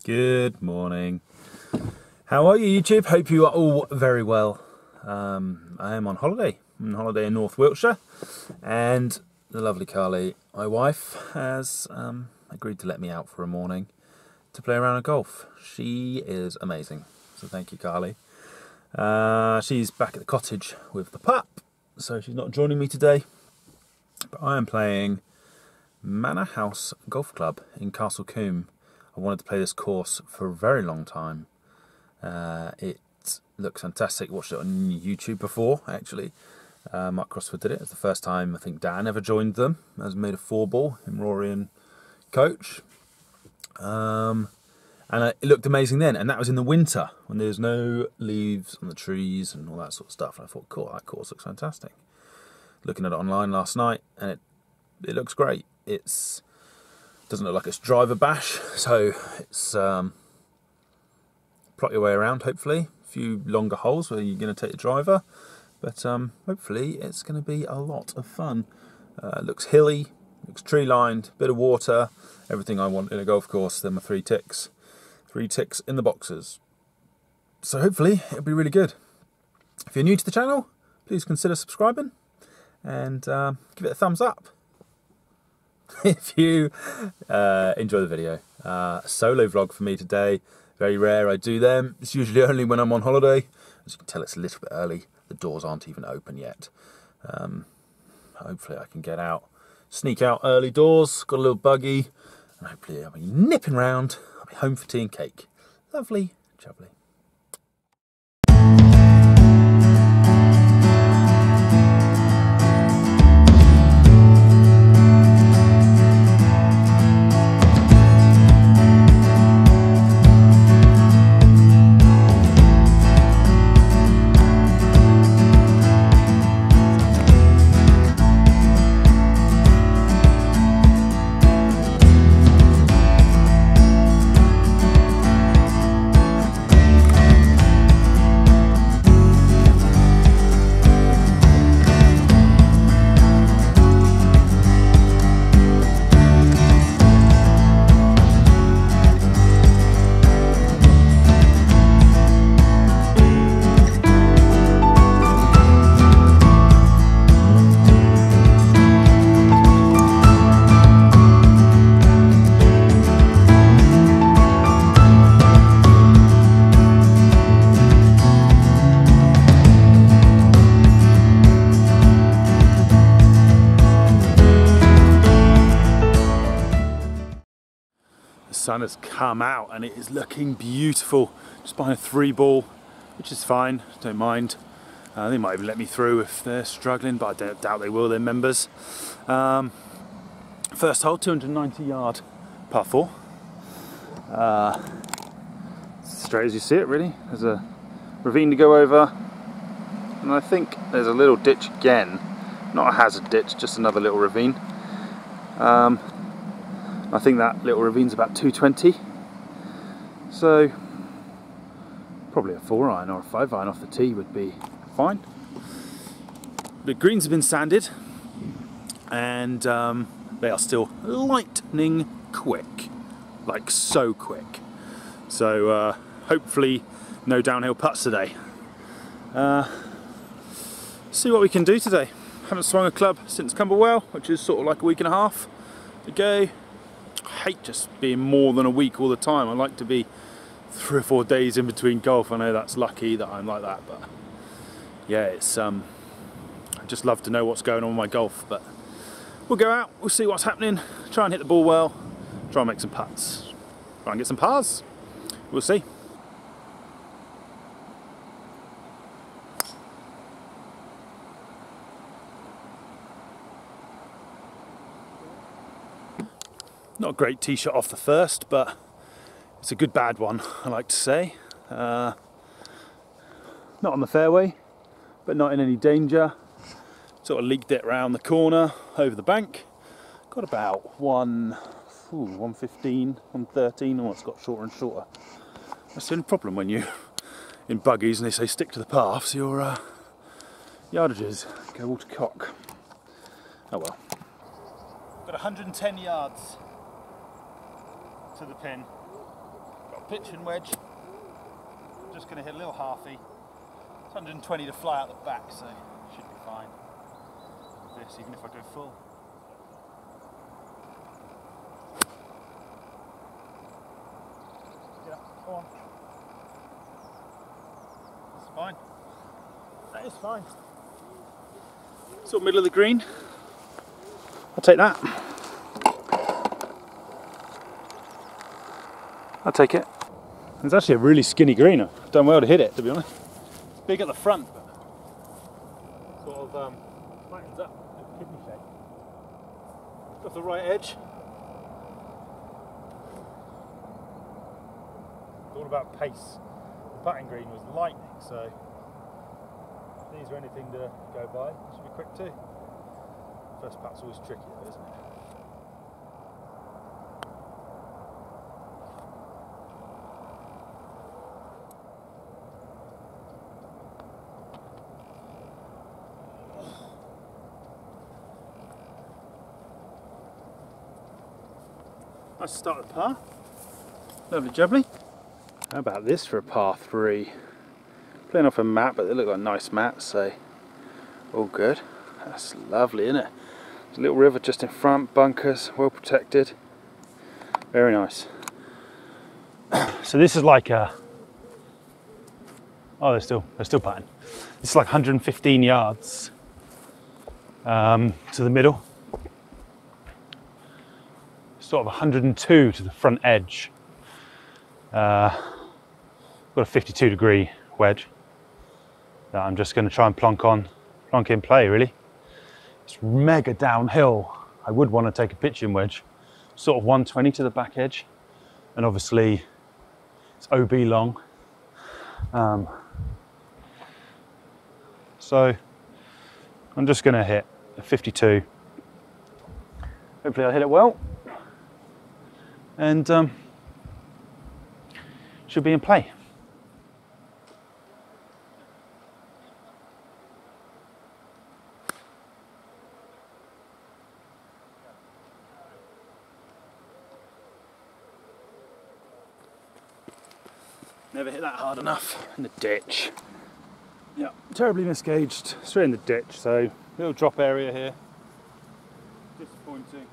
Good morning. How are you, YouTube? Hope you are all very well. I am on holiday. I'm on holiday in North Wiltshire, and the lovely Carly, my wife, has agreed to let me out for a morning to play around at golf. She is amazing, so thank you, Carly. She's back at the cottage with the pup, so she's not joining me today, but I am playing Manor House Golf Club in Castle Coombe. I wanted to play this course for a very long time. It looks fantastic. Watched it on YouTube before, actually. Mark Crossford did it. It's the first time I think Dan ever joined them. Has made a 4-ball, him, Rory and Coach. And it looked amazing then. And that was in the winter when there's no leaves on the trees and all that sort of stuff. And I thought, cool, that course looks fantastic. Looking at it online last night, and it looks great. Doesn't look like it's driver bash, so it's plot your way around, hopefully. A few longer holes where you're going to take the driver, but hopefully it's going to be a lot of fun. Looks hilly, looks tree lined, bit of water, everything I want in a golf course. Then my 3 ticks. 3 ticks in the boxes. So hopefully it'll be really good. If you're new to the channel, please consider subscribing and give it a thumbs up. If you enjoy the video. Solo vlog for me today. Very rare I do them. It's usually only when I'm on holiday. As you can tell, it's a little bit early. The doors aren't even open yet. Hopefully I can get out, sneak out early doors. Got a little buggy, and hopefully I'll be nipping round. I'll be home for tea and cake. Lovely, jubbly. The sun has come out and it is looking beautiful. Just behind a 3-ball, which is fine, don't mind. They might even let me through if they're struggling, but I doubt they will, they're members. First hole, 290-yard par 4. Straight as you see it, really. There's a ravine to go over, and I think there's a little ditch again. Not a hazard ditch, just another little ravine. I think that little ravine's about 220, so probably a 4-iron or a 5-iron off the tee would be fine. The greens have been sanded, and they are still lightning quick, like so quick. So hopefully no downhill putts today. See what we can do today. Haven't swung a club since Camberwell, which is sort of like a week and a half ago. I hate just being more than a week all the time. I like to be 3 or 4 days in between golf. I know that's lucky that I'm like that, but yeah, it's I just love to know what's going on with my golf. But we'll go out, we'll see what's happening, try and hit the ball well, try and make some putts, try and get some pars. We'll see. Not a great tee shot off the first, but it's a good bad one, I like to say. Not on the fairway, but not in any danger. Sort of leaked it around the corner, over the bank. Got about 115, 113, and it's got shorter and shorter. That's the only problem when you're in buggies and they say stick to the paths, your yardages go all to cock. Oh well. Got 110 yards to the pin. Got pitch and wedge. Just going to hit a little halfie. It's 120 to fly out the back, so should be fine with this, even if I go full. Yeah, go on. That's fine. That is fine. Sort of middle of the green. I'll take that. I'll take it. It's actually a really skinny green. I've done well to hit it, to be honest. It's big at the front, but sort of flattens up a kidney shape. Got the right edge. It's all about pace. The putting green was lightning, so if these are anything to go by, it should be quick too. First putt's always tricky though, isn't it? Nice start with par. Lovely jubbly. How about this for a par 3? Playing off a mat, but they look like nice mats, so all good. That's lovely, isn't it? There's a little river just in front, bunkers, well protected. Very nice. So this is like a... Oh, they're still putting. This is like 115 yards to the middle. Sort of 102 to the front edge. Got a 52-degree wedge that I'm just going to try and plonk in play, really. It's mega downhill. I would want to take a pitching wedge, sort of 120 to the back edge, and obviously it's OB long. So I'm just going to hit a 52. Hopefully I'll hit it well. And should be in play. Never hit that hard enough in the ditch. Yeah, terribly misgauged, straight in the ditch, so little drop area here. Disappointing.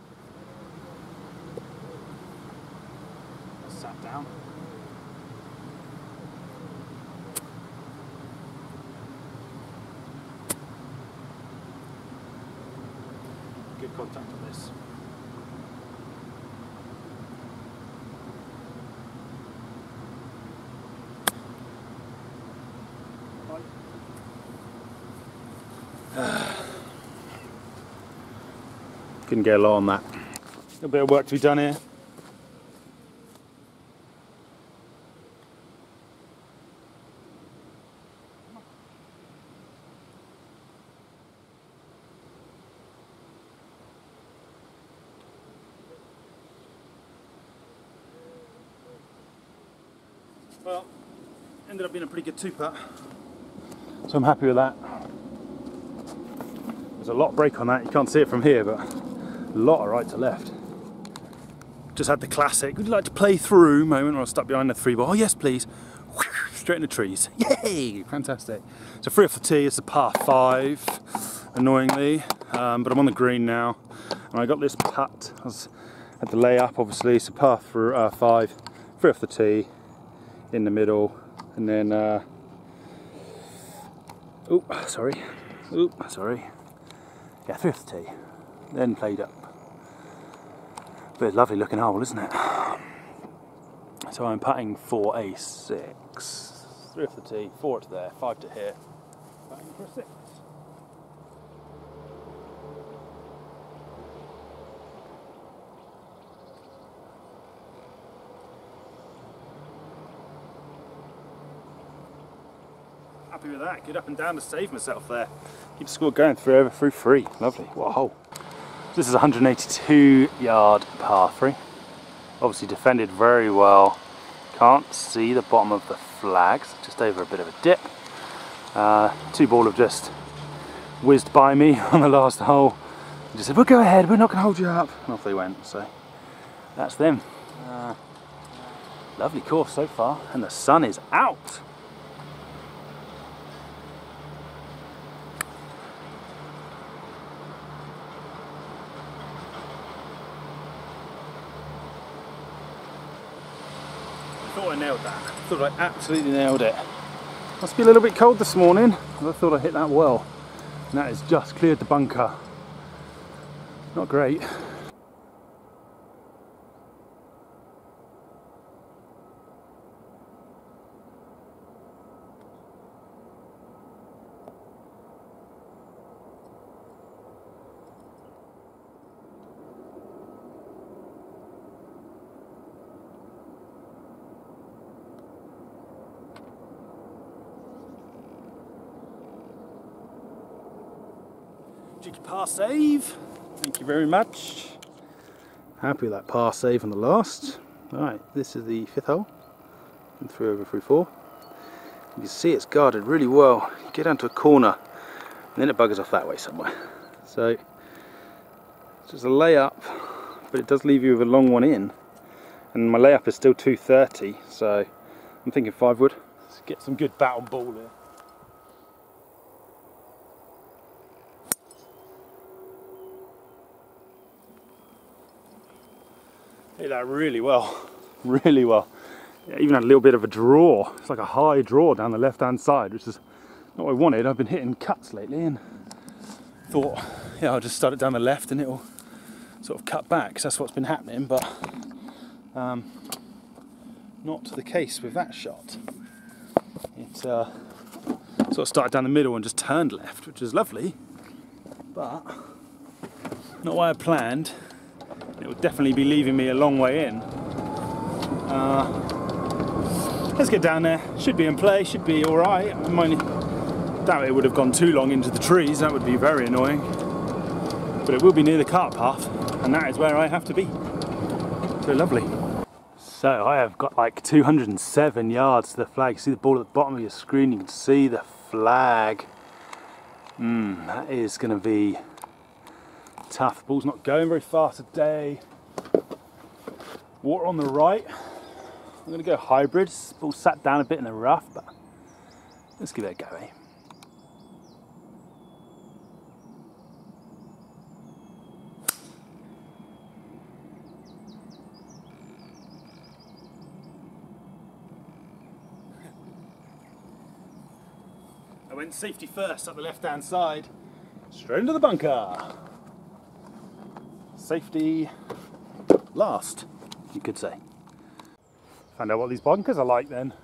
Sat down. Good contact on this. Couldn't get a lot on that. A little bit of work to be done here. Well, ended up being a pretty good 2-putt, so I'm happy with that. There's a lot of break on that, you can't see it from here, but a lot of right to left. Just had the classic, would you like to play through moment where I was stuck behind the 3-ball. Oh yes please. Straight in the trees. Yay! Fantastic. So 3 off the tee, it's a par 5, annoyingly, but I'm on the green now. And I got this putt, I was at the layup obviously, so par 5, 3 off the tee, in the middle, and then sorry, yeah, 3 off the tee, then played up. But a lovely looking hole, isn't it? So I'm putting for a 6, 3 off the tee, 4 to there, 5 to here, putting for a 6. Happy with that. Good up and down to save myself there. Keep the score going through 3. Lovely. What a hole. This is a 182 yard par 3. Obviously defended very well. Can't see the bottom of the flags. Just over a bit of a dip. 2 ball have just whizzed by me on the last hole. I just said, well, go ahead. We're not going to hold you up. And off they went. So that's them. Lovely course so far, and the sun is out. I thought I nailed that. I thought I absolutely nailed it. Must be a little bit cold this morning, but I thought I hit that well. And that has just cleared the bunker. Not great. Cheeky par save. Thank you very much. Happy with that par save on the last. Alright, this is the 5th hole. And 3 over 3 4. You can see it's guarded really well. You get down to a corner and then it buggers off that way somewhere. So it's just a layup, but it does leave you with a long one in. And my layup is still 230, so I'm thinking 5 wood. Let's get some good bat on ball here. Hit that really well, really well. Yeah, even had a little bit of a draw. It's like a high draw down the left hand side, which is not what I wanted. I've been hitting cuts lately and thought, yeah, I'll just start it down the left and it'll sort of cut back, because that's what's been happening, but not the case with that shot. It sort of started down the middle and just turned left, which is lovely, but not what I planned. It will definitely be leaving me a long way in. Let's get down there. Should be in play, should be alright. I doubt it would have gone too long into the trees, that would be very annoying. But it will be near the cart path, and that is where I have to be. So lovely. So I have got like 207 yards to the flag. You see the ball at the bottom of your screen, you can see the flag. That is going to be tough. The ball's not going very fast today. Water on the right. I'm going to go hybrid. This ball sat down a bit in the rough, but let's give it a go, eh? I went safety first up the left hand side, straight into the bunker. Safety last, you could say. Found out what these bunkers are like then.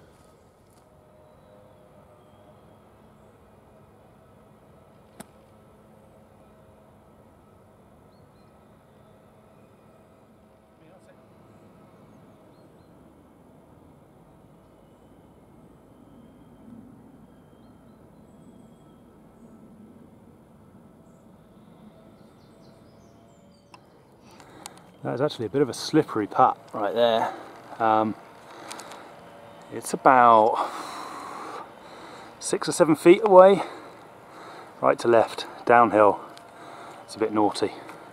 That's actually a bit of a slippery putt right there. It's about 6 or 7 feet away, right to left, downhill. It's a bit naughty.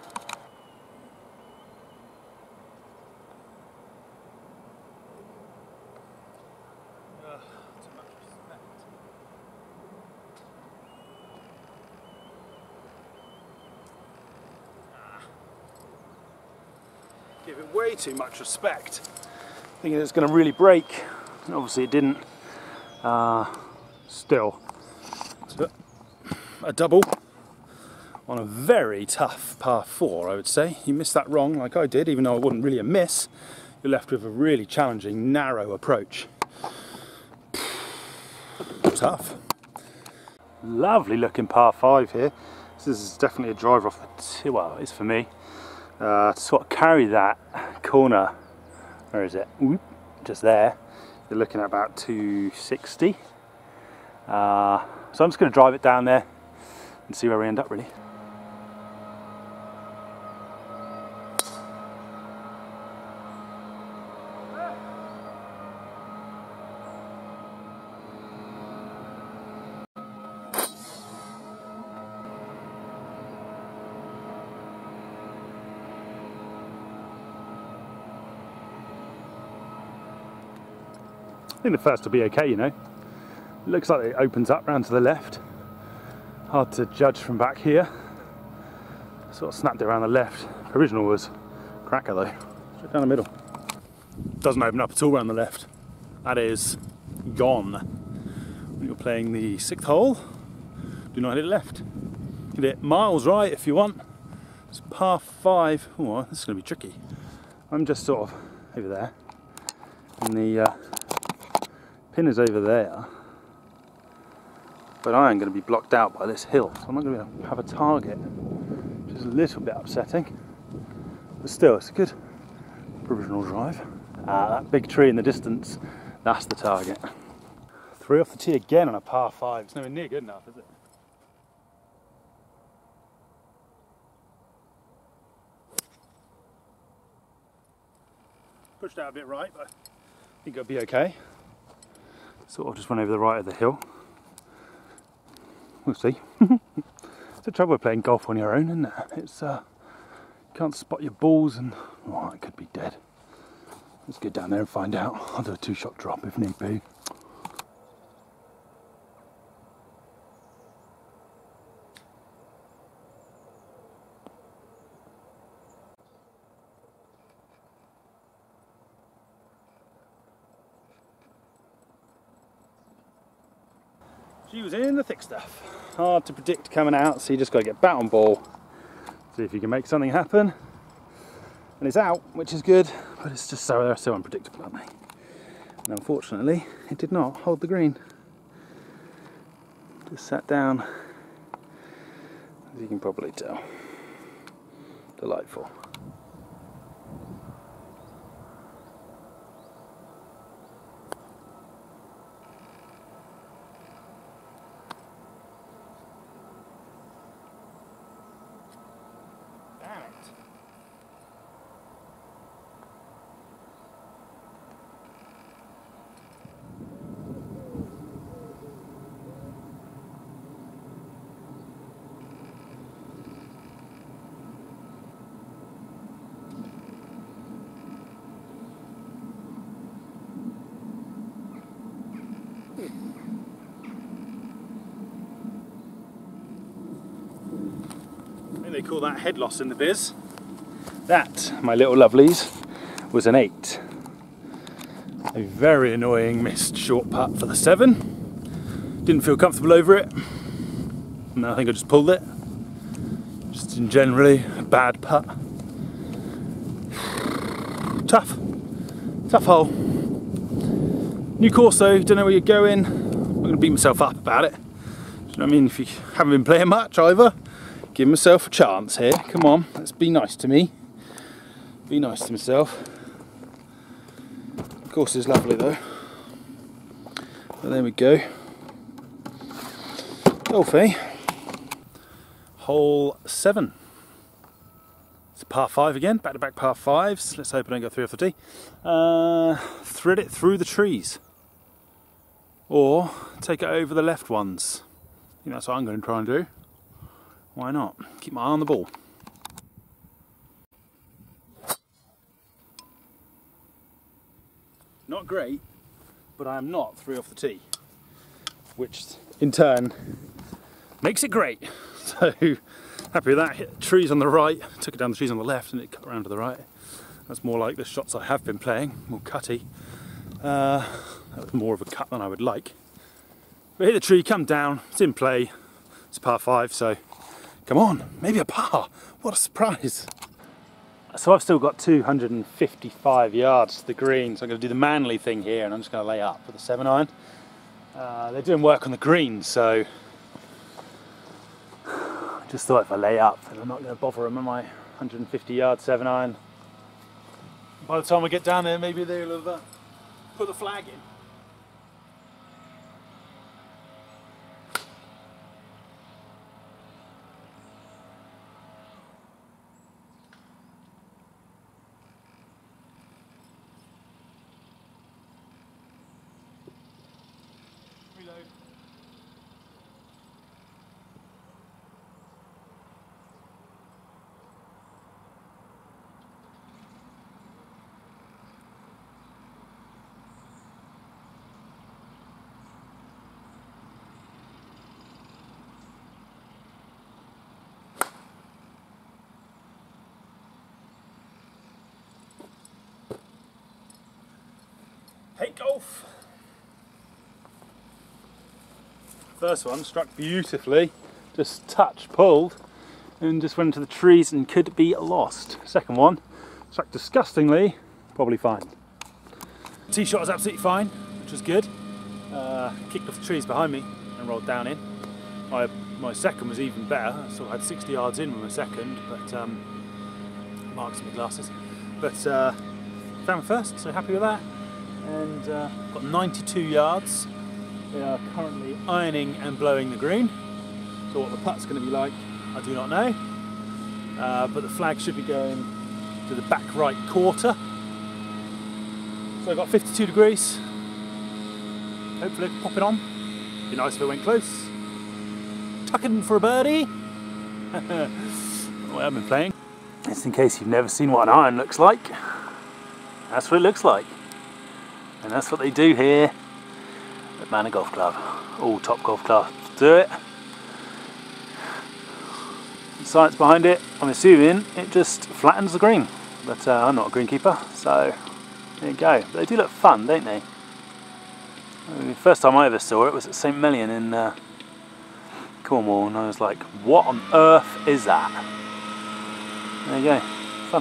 Give it way too much respect, thinking it's going to really break, and obviously it didn't. Still, it's a double on a very tough par 4, I would say. You missed that wrong like I did, even though it wasn't really a miss. You're left with a really challenging, narrow approach. Tough. Lovely looking par 5 here. This is definitely a driver off the tee. Well, it's for me. To sort of carry that corner, where is it? Whoop, just there. You're looking at about 260. So I'm just going to drive it down there and see where we end up, really. think the first will be okay, you know. It looks like it opens up round to the left. Hard to judge from back here. Sort of snapped it around the left. Original was cracker though. Straight down the middle. Doesn't open up at all around the left. That is gone. When you're playing the 6th hole, do not hit it left. Hit it miles right if you want. It's par 5. Oh, this is going to be tricky. I'm just sort of over there. And the pin is over there. But I am going to be blocked out by this hill. So I'm not going to be able to have a target. Which is a little bit upsetting. But still, it's a good provisional drive. That big tree in the distance, that's the target. 3 off the tee again on a par 5. It's nowhere near good enough, is it? Pushed out a bit right, but I think it'll be okay. Sort of just went over the right of the hill. We'll see. It's the trouble with playing golf on your own, isn't it? It's you can't spot your balls and oh, it could be dead. Let's get down there and find out. I'll do a 2-shot drop if need be. She was in the thick stuff. Hard to predict coming out, so you just got to get bat on ball. See if you can make something happen. And it's out, which is good, but it's just so they're so unpredictable, aren't they? And unfortunately, it did not hold the green. Just sat down, as you can probably tell. Delightful. Damn it. They call that head loss in the biz. That, my little lovelies, was an 8. A very annoying missed short putt for the 7. Didn't feel comfortable over it. And I think I just pulled it. Just in generally a bad putt. Tough hole. New course though, don't know where you're going. I'm going to beat myself up about it. Do you know what I mean? If you haven't been playing much either, give myself a chance here. Come on, let's be nice to me. Be nice to myself. The course is lovely though. But there we go. Golfy. Hole 7. It's a par 5 again, back-to-back par 5s. Let's hope I don't go 3 off the tee. Thread it through the trees. Or take it over the left ones. I think that's what I'm going to try and do. Why not? Keep my eye on the ball. Not great, but I am not 3 off the tee, which in turn makes it great. So happy with that. Hit trees on the right, took it down the trees on the left, and it cut around to the right. That's more like the shots I have been playing, more cutty. That was more of a cut than I would like. But hit the tree, come down, it's in play. It's a par 5, so come on, maybe a par. What a surprise. So I've still got 255 yards to the green, so I'm going to do the manly thing here, and I'm just going to lay up with a 7-iron. They're doing work on the green, so I just thought if I lay up, then I'm not going to bother them on my 150 yard 7-iron. By the time we get down there, maybe they'll have put the flag in. Reload. Hey golf! First one struck beautifully, just touch pulled and just went into the trees and could be lost. Second one struck disgustingly, probably fine. Tee shot was absolutely fine, which was good. Kicked off the trees behind me and rolled down in. My second was even better. I sort of had 60 yards in with my second, but marks in my glasses. But found my first, so happy with that. And got 92 yards. We are currently ironing and blowing the green. So what the putt's going to be like, I do not know. But the flag should be going to the back right quarter. So I've got 52 degrees. Hopefully pop it on. Be nice if it went close. Tucking for a birdie. What I've been playing. Just in case you've never seen what an iron looks like. That's what it looks like. And that's what they do here at Manor Golf Club. All top golf clubs do it. The science behind it, I'm assuming it just flattens the green. But I'm not a greenkeeper, so there you go. But they do look fun, don't they? The first time I ever saw it was at St Million in Cornwall, and I was like, what on earth is that? There you go, fun.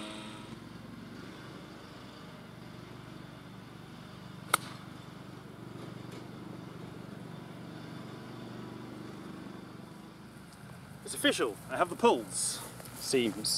It's official, I have the pulls, seems.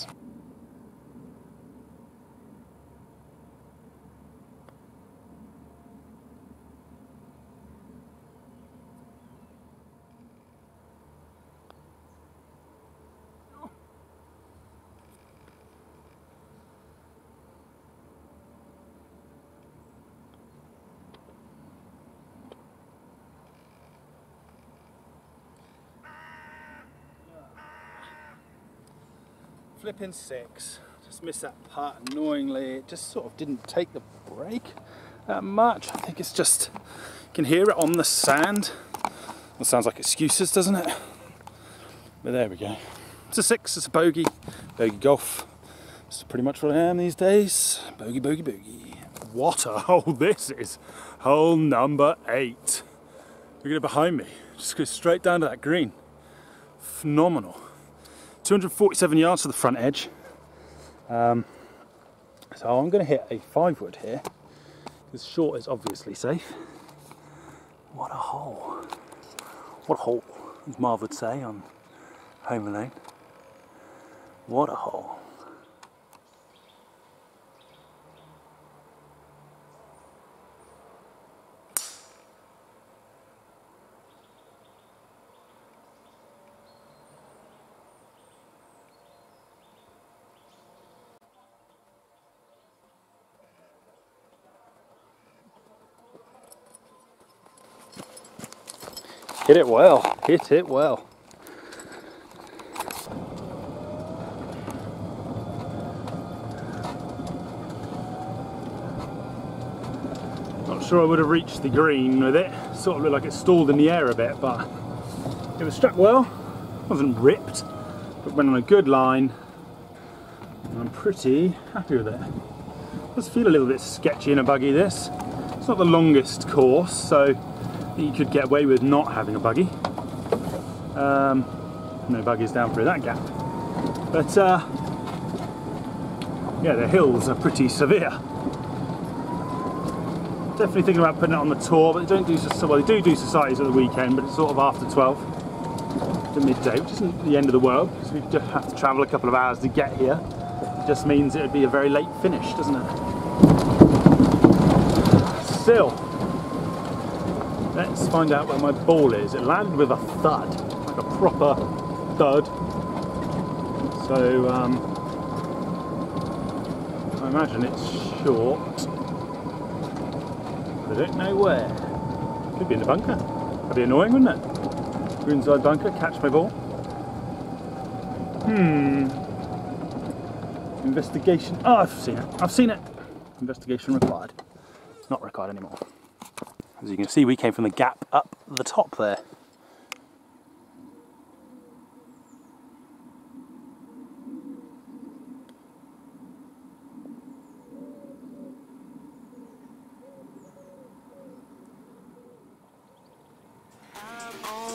Flipping 6. Just missed that putt annoyingly. It just sort of didn't take the break that much. I think it's just, you can hear it on the sand. That sounds like excuses, doesn't it? But there we go. It's a 6, it's a bogey. Bogey golf. That's pretty much what I am these days. Bogey, bogey, bogey. What a hole this is. Hole number 8. Look at it behind me. Just goes straight down to that green. Phenomenal. 247 yards to the front edge. So I'm going to hit a 5-wood here, because short is obviously safe. What a hole. What a hole, as Marv would say on Home Alone. What a hole. Hit it well, hit it well. Not sure I would have reached the green with it. Sort of looked like it stalled in the air a bit, but it was struck well. Wasn't ripped, but went on a good line. And I'm pretty happy with it. Does feel a little bit sketchy in a buggy, this. It's not the longest course, so you could get away with not having a buggy. No buggies down through that gap. But yeah, the hills are pretty severe. Definitely thinking about putting it on the tour, but they don't do, well, they do societies at the weekend, but it's sort of after 12 to midday, which isn't the end of the world, because we just have to travel a couple of hours to get here. It just means it would be a very late finish, doesn't it? Still, let's find out where my ball is. It landed with a thud, like a proper thud. So I imagine it's short. But I don't know where. Could be in the bunker. That'd be annoying, wouldn't it? Greenside bunker, catch my ball. Investigation. Oh, I've seen it. I've seen it. Investigation required. Not required anymore. As you can see, we came from the gap up the top there.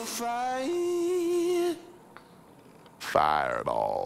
Fireball.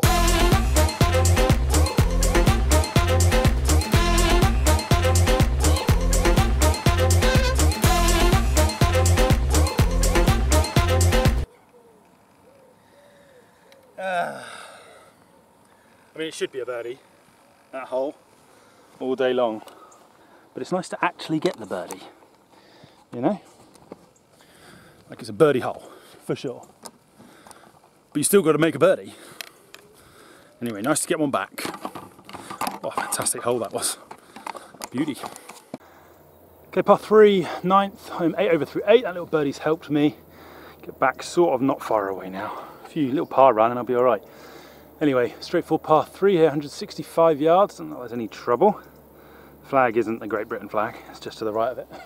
I mean, it should be a birdie, that hole, all day long. But it's nice to actually get the birdie, you know? Like it's a birdie hole, for sure. But you still got to make a birdie. Anyway, nice to get one back. Oh, fantastic hole that was. Beauty. Okay, par 3, 9th, I'm 8 over through 8. That little birdie's helped me get back sort of not far away now. A few little par run and I'll be all right. Anyway, straightforward par 3 here, 165 yards. Don't think there's any trouble. The flag isn't the Great Britain flag, it's just to the right of it.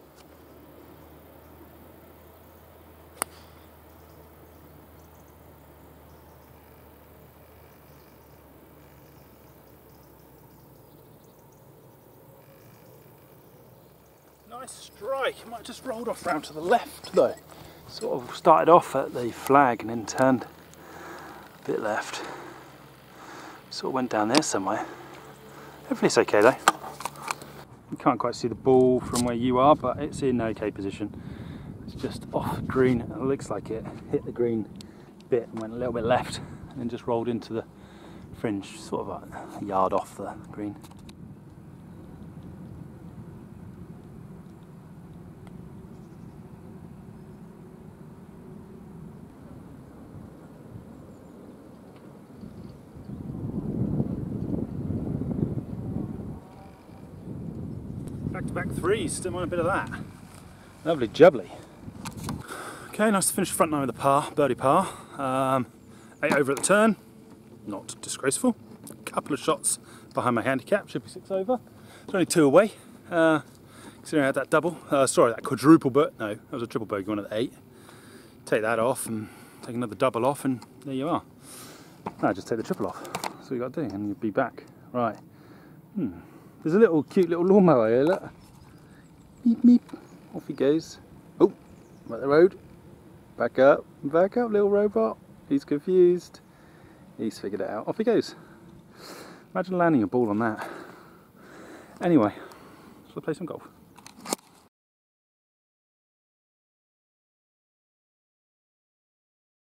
Nice strike. Might have just rolled off round to the left though. Sort of started off at the flag and then turned a bit left. Sort of went down there somewhere. Hopefully it's okay though. You can't quite see the ball from where you are, but it's in okay position. It's just off green. It looks like it hit the green bit and went a little bit left and then just rolled into the fringe, sort of a yard off the green. Back-to-back threes, still want a bit of that. Lovely jubbly. Okay, nice to finish the front nine with a par, birdie par. 8 over at the turn, not disgraceful. A couple of shots behind my handicap, should be 6 over. It's only 2 away. Considering I had that double, sorry, that quadruple, but no, that was a triple bogey one at the 8. Take that off and take another double off and there you are. No, just take the triple off. That's what you got to do and you'll be back. Right. There's a little cute little lawnmower here, look. Meep meep. Off he goes. Oh, I'm at the road. Back up, little robot. He's confused. He's figured it out. Off he goes. Imagine landing a ball on that. Anyway, let's play some golf.